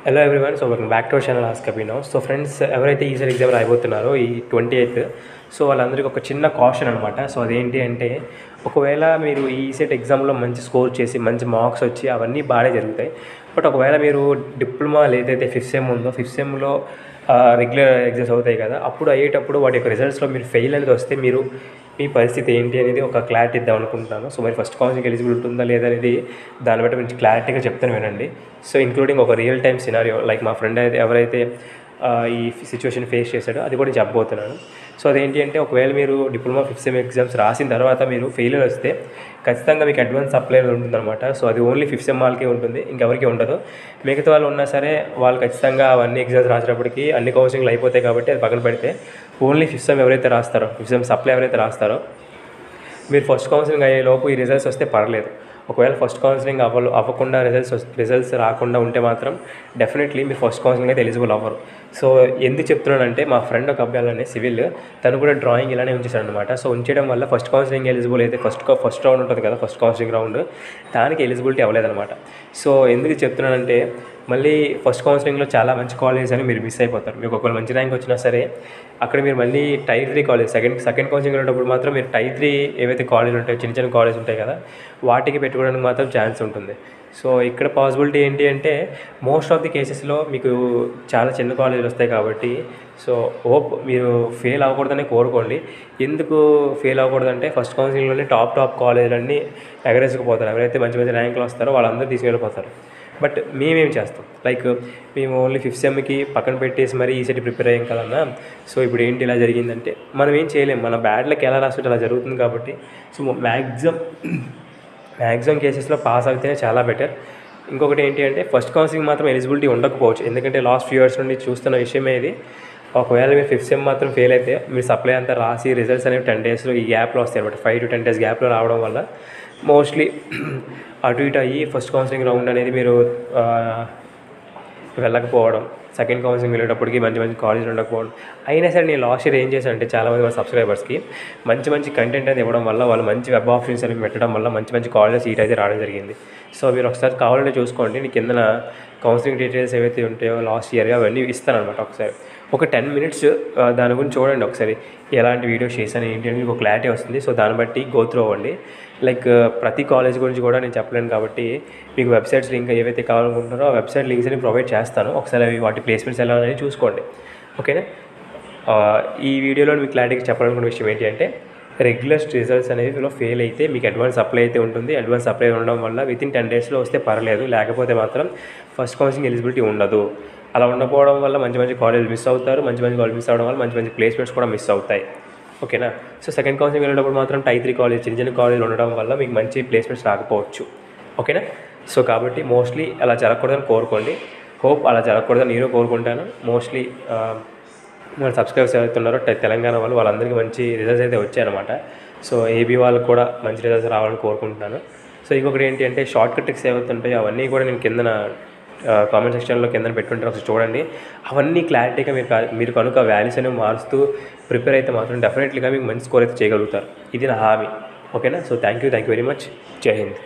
Hello everyone. So welcome back to our channel ask Abhinav. So friends, ఎవరైతే ఈసారి exam రాయబోతున్నారో ఈ 28th, so వాళ్ళందరికీ ఒక చిన్న కాషన్ అనమాట. సో అదేంటి అంటే, ఒకవేళ మీరు ఈ ఈసెట్ ఎగ్జామ్లో మంచి స్కోర్ చేసి మంచి మార్క్స్ వచ్చి అవన్నీ బాగానే జరుగుతాయి. బట్ ఒకవేళ మీరు డిప్లొమా ఏదైతే ఫిఫ్త్ సెమ్ ఉందో, ఫిఫ్త్ సెమ్లో రెగ్యులర్ ఎగ్జామ్స్ అవుతాయి కదా, అప్పుడు అయ్యేటప్పుడు వాటి యొక్క రిజల్ట్స్లో మీరు ఫెయిల్ అనేది వస్తే మీ పరిస్థితి ఏంటి అనేది ఒక క్లారిటీ ఇద్దాం అనుకుంటున్నాను. సో మరి ఫస్ట్ కౌన్సిలింగ్ ఎలిజిబుల్ ఉంటుందా లేదా అనేది దాన్ని బట్టి మంచి క్లారిటీగా చెప్తాను వినండి. సో ఇంక్లూడింగ్ ఒక రియల్ టైమ్ సినారియో, లైక్ మా ఫ్రెండ్ అయితే ఎవరైతే ఈ సిచ్యువేషన్ ఫేస్ చేశాడో అది కూడా చెప్పబోతున్నాను. సో అదేంటి అంటే, ఒకవేళ మీరు డిప్లొమా ఫిఫ్త్ సెమ్ ఎగ్జామ్స్ రాసిన తర్వాత మీరు ఫెయిల్యూర్ వస్తే ఖచ్చితంగా మీకు అడ్వాన్స్ అప్లై ఉంటుందన్నమాట. సో అది ఓన్లీ ఫిఫ్త్ సెమ్ వాళ్ళకే ఉంటుంది, ఇంకెవరికి ఉండదు. మిగతా వాళ్ళు ఉన్నా సరే వాళ్ళు ఖచ్చితంగా అవన్నీ ఎగ్జామ్స్ రాసేటప్పటికి అన్ని కౌన్సిలింగ్లు అయిపోతాయి కాబట్టి అది పక్కన పెడితే ఓన్లీ ఫిఫ్త్ సెమ్ ఎవరైతే రాస్తారో, ఫిఫ్త్ సెమ్ సప్లై ఎవరైతే రాస్తారో, మీరు ఫస్ట్ కౌన్సిలింగ్ అయ్యేలోపు ఈ రిజల్ట్స్ వస్తే పర్లేదు. ఒకవేళ ఫస్ట్ కౌన్సిలింగ్ అవ్వకుండా రిజల్ట్స్ రాకుండా ఉంటే మాత్రం డెఫినెట్లీ మీరు ఫస్ట్ కౌన్సిలింగ్ అయితే ఎలిజిబుల్ అవ్వరు. సో ఎందుకు చెప్తున్నానంటే, మా ఫ్రెండ్ ఒక అబ్బాయిలోనే సివిల్, తను కూడా డ్రాయింగ్ ఇలానే ఉంచేసాడు అనమాట. సో ఉంచడం వల్ల ఫస్ట్ కౌన్సిలింగ్ ఎలిజిబుల్ అయితే ఫస్ట్ రౌండ్ ఉంటుంది కదా, ఫస్ట్ కౌన్సిలింగ్ రౌండ్, దానికి ఎలిజిబిలిటీ అవ్వలేదన్నమాట. సో ఎందుకు చెప్తున్నానంటే, మళ్ళీ ఫస్ట్ కౌన్సిలింగ్లో చాలా మంచి కాలేజెస్ అని మీరు మిస్ అయిపోతారు. మీకు ఒకవేళ మంచి ర్యాంక్ వచ్చినా సరే అక్కడ మీరు మళ్ళీ టైర్ 3 కాలేజ్ సెకండ్ కౌన్సిలింగ్ ఉన్నప్పుడు మాత్రం మీరు టైర్ 3 ఏవైతే కాలేజీలు ఉంటాయో, చిన్న చిన్న కాలేజ్ ఉంటాయి కదా, వాటికి పెట్టుకోవడానికి మాత్రం ఛాన్స్ ఉంటుంది. సో ఇక్కడ పాసిబిలిటీ ఏంటి అంటే, మోస్ట్ ఆఫ్ ది కేసెస్లో మీకు చాలా చిన్న కాలేజీలు వస్తాయి కాబట్టి, సో హోప్ మీరు ఫెయిల్ అవ్వకూడదని కోరుకోండి. ఎందుకు ఫెయిల్ అవ్వకూడదంటే, ఫస్ట్ కౌన్సిలింగ్లోనే టాప్ ఎగరేసుకుపోతారు. ఎవరైతే మంచి మంచి ర్యాంకులు వస్తారో వాళ్ళందరూ తీసుకెళ్ళిపోతారు. బట్ మేమేం చేస్తాం, లైక్ మేము ఓన్లీ ఫిఫ్త్ సెమ్కి పక్కన పెట్టేసి మరీ ఈసెట్ ప్రిపేర్ అయ్యాం కదన్నా. సో ఇప్పుడు ఏంటి ఇలా జరిగిందంటే, మనం ఏం చేయలేం, మన బ్యాడ్లకి ఎలా రాస్తుంటే అలా జరుగుతుంది కాబట్టి. సో మ్యాక్సిమం కేసెస్లో పాస్ అవుతేనే చాలా బెటర్. ఇంకొకటి ఏంటి అంటే, ఫస్ట్ కౌన్సిలింగ్ మాత్రం ఎలిజిబిలిటీ ఉండకపోవచ్చు, ఎందుకంటే లాస్ట్ ఫ్యూ ఇయర్స్ నుండి చూస్తున్న విషయమే ఇది. ఒకవేళ మీరు ఫిఫ్త్ సెమ్ మాత్రం ఫెయిల్ అయితే మీరు సప్లై అంతా రాసి రిజల్ట్స్ అనేవి 10 డేస్లో ఈ గ్యాప్లో వస్తాయి అనమాట. 5 to 10 days గ్యాప్లో రావడం వల్ల మోస్ట్లీ అటు ఇటు అయ్యి ఫస్ట్ కౌన్సిలింగ్ రౌండ్ అనేది మీరు వెళ్ళకపోవడం, సెకండ్ కౌన్సిలింగ్ వెళ్ళేటప్పటికి మంచి మంచి కాలేజీలు ఉండకపోవడం. అయినా సరే నేను లాస్ట్ ఇయర్ ఏం చేశానంటే, చాలామంది మన సబ్స్క్రైబర్స్కి మంచి కంటెంట్ అనేది ఇవ్వడం వల్ల, వాళ్ళు మంచి వెబ్ ఆప్షన్స్ అనేవి పెట్టడం వల్ల మంచి కాలేజెస్ సీట్ అయితే రావడం జరిగింది. సో మీరు ఒకసారి కావాలంటే చూసుకోండి, నీ కిందన కౌన్సిలింగ్ డీటెయిల్స్ ఏవైతే ఉంటాయో లాస్ట్ ఇయర్ అవన్నీ ఇస్తానమాట. ఒకసారి ఒక 10 minutes దాని గురించి చూడండి, ఒకసారి ఎలాంటి వీడియోస్ చేశాను ఏంటి అని మీకు ఒక క్లారిటీ వస్తుంది. సో దాన్ని బట్టి గో త్రూ అవ్వండి. లైక్ ప్రతి కాలేజ్ గురించి కూడా నేను చెప్పలేను కాబట్టి, మీకు వెబ్సైట్స్ లింక్ ఏవైతే కావాలనుకుంటున్నారో ఆ వెబ్సైట్ లింక్స్ అని ప్రొవైడ్ చేస్తాను. ఒకసారి అవి వాటి ప్లేస్మెంట్స్ ఎలా అనేది చూసుకోండి, ఓకేనా. ఈ వీడియోలో మీకు క్లారిటీగా చెప్పాలనుకున్న విషయం ఏంటి అంటే, రెగ్యులర్ రిజల్ట్స్ అనేవి ఫెయిల్ అయితే మీకు అడ్వాన్స్ అప్లై అయితే ఉంటుంది. అడ్వాన్స్ అప్లై ఉండడం వల్ల వితిన్ 10 daysలో వస్తే పర్లేదు, లేకపోతే మాత్రం ఫస్ట్ కౌన్సిలింగ్ ఎలిజిబిలిటీ ఉండదు. అలా ఉండకపోవడం వల్ల మంచి కాలేజ్ మిస్ అవుతారు. మంచి కాలేజ్ మిస్ అవ్వడం వల్ల మంచి ప్లేస్మెంట్స్ కూడా మిస్ అవుతాయి, ఓకేనా. సో సెకండ్ కౌన్సిలింగ్ వెళ్ళేటప్పుడు మాత్రం టైర్ 3 కాలేజ్, చిన్న కాలేజీలు ఉండడం వల్ల మీకు మంచి ప్లేస్మెంట్స్ రాకపోవచ్చు, ఓకేనా. సో కాబట్టి మోస్ట్లీ అలా జరగకూడదని కోరుకోండి. హోప్ అలా జరగకూడదని నేను కోరుకుంటాను. మోస్ట్లీ మన సబ్స్క్రైబర్స్ ఎవరైతున్నారో తెలంగాణ వాళ్ళందరికీ మంచి రిజల్ట్స్ అయితే వచ్చాయన్నమాట. సో ఏబీ వాళ్ళకి కూడా మంచి రిజల్ట్స్ రావాలని కోరుకుంటున్నాను. సో ఇంకొకటి ఏంటి అంటే, షార్ట్ కట్ ట్రిక్స్ ఏవైతే ఉంటాయో అవన్నీ కూడా నేను కిందన కామెంట్ సెక్షన్లో కింద పెట్టుకుంటారు, ఒకసారి చూడండి. అవన్నీ క్లారిటీగా మీరు కనుక వాల్యూస్ అనేవి మారుస్తూ ప్రిపేర్ అయితే మాత్రం డెఫినెట్లీగా మీకు మంచి స్కోర్ అయితే చేయగలుగుతారు. ఇది నా హామీ, ఓకేనా. So thank you very much. జై హింద్.